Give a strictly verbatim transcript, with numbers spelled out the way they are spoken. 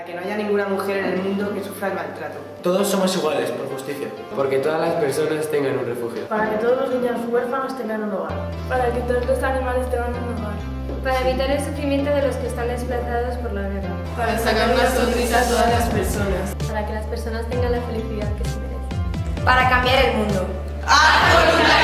Para que no haya ninguna mujer en el mundo que sufra el maltrato. Todos somos iguales, por justicia. Porque todas las personas tengan un refugio. Para que todos los niños huérfanos tengan un hogar. Para que todos los animales tengan un hogar. Para evitar el sufrimiento de los que están desplazados por la guerra. Para sacar una sonrisa a todas las personas. Para que las personas tengan la felicidad que se merecen. Para cambiar el mundo. ¡Haz voluntariado!